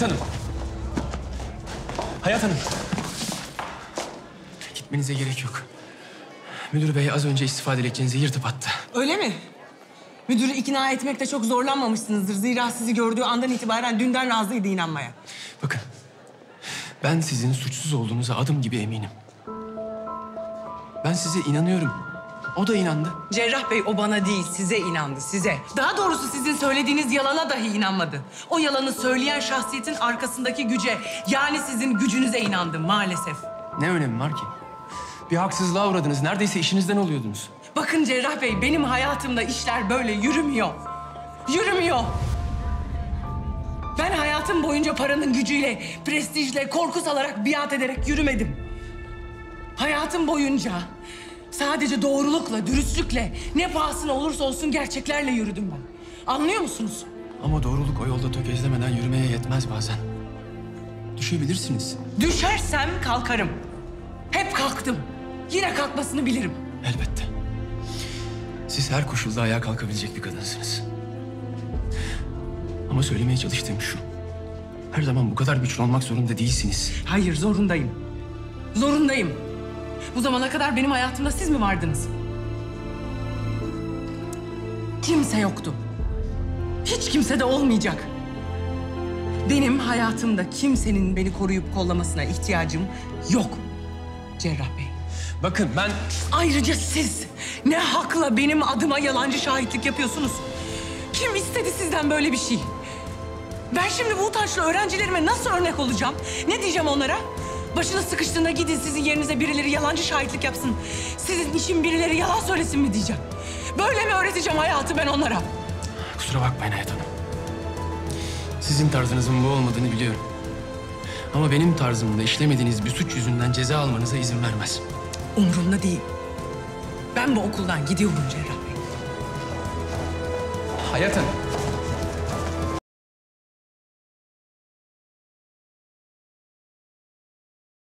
Hayat Hanım. Hayat Hanım. Gitmenize gerek yok. Müdür bey az önce istifa dilekçenizi yırtıp attı. Öyle mi? Müdürü ikna etmekte çok zorlanmamışsınızdır. Zira sizi gördüğü andan itibaren dünden razıydı inanmaya. Bakın, ben sizin suçsuz olduğunuza adım gibi eminim. Ben size inanıyorum. O da inandı. Cerrah Bey o bana değil, size inandı, size. Daha doğrusu sizin söylediğiniz yalana dahi inanmadı. O yalanı söyleyen şahsiyetin arkasındaki güce, yani sizin gücünüze inandı maalesef. Ne önemi var ki? Bir haksızlığa uğradınız. Neredeyse işinizden oluyordunuz. Bakın Cerrah Bey, benim hayatımda işler böyle yürümüyor. Yürümüyor. Ben hayatım boyunca paranın gücüyle, prestijle, korku salarak, biat ederek yürümedim. Hayatım boyunca sadece doğrulukla, dürüstlükle, ne pahasına olursa olsun gerçeklerle yürüdüm ben. Anlıyor musunuz? Ama doğruluk o yolda tökezlemeden yürümeye yetmez bazen. Düşebilirsiniz. Düşersem kalkarım. Hep kalktım. Yine kalkmasını bilirim. Elbette. Siz her koşulda ayağa kalkabilecek bir kadınsınız. Ama söylemeye çalıştığım şu. Her zaman bu kadar güçlü olmak zorunda değilsiniz. Hayır, zorundayım. Zorundayım. Bu zamana kadar benim hayatımda siz mi vardınız? Kimse yoktu. Hiç kimse de olmayacak. Benim hayatımda kimsenin beni koruyup kollamasına ihtiyacım yok Cerrah Bey. Bakın ben... Ayrıca siz ne hakla benim adıma yalancı şahitlik yapıyorsunuz? Kim istedi sizden böyle bir şey? Ben şimdi bu utançlı öğrencilerime nasıl örnek olacağım? Ne diyeceğim onlara? Başınız sıkıştığında gidin sizin yerinize birileri yalancı şahitlik yapsın. Sizin için birileri yalan söylesin mi diyeceğim? Böyle mi öğreteceğim hayatı ben onlara? Kusura bakmayın Hayat Hanım. Sizin tarzınızın bu olmadığını biliyorum. Ama benim tarzımda işlemediğiniz bir suç yüzünden ceza almanıza izin vermez. Umurumda değil. Ben bu okuldan gidiyorum Cerrah Bey. Hayat Hanım.